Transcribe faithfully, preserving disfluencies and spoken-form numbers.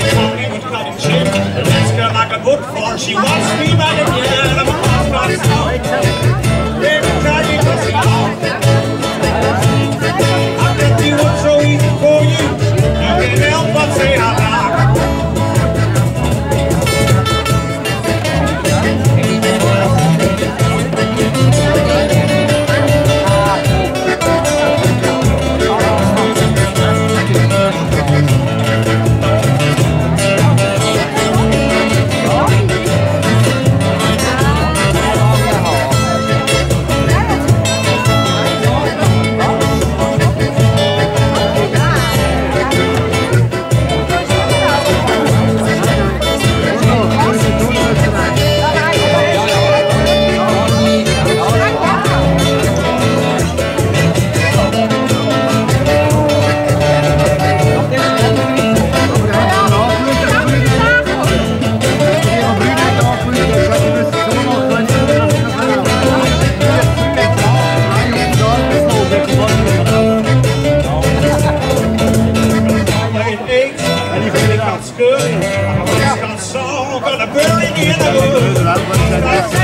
She wants me by the end of a cross every time you push me off. I bet you was so easy for you. You can't help but say I'm not. Good. I'm a song gonna bury me in the wood.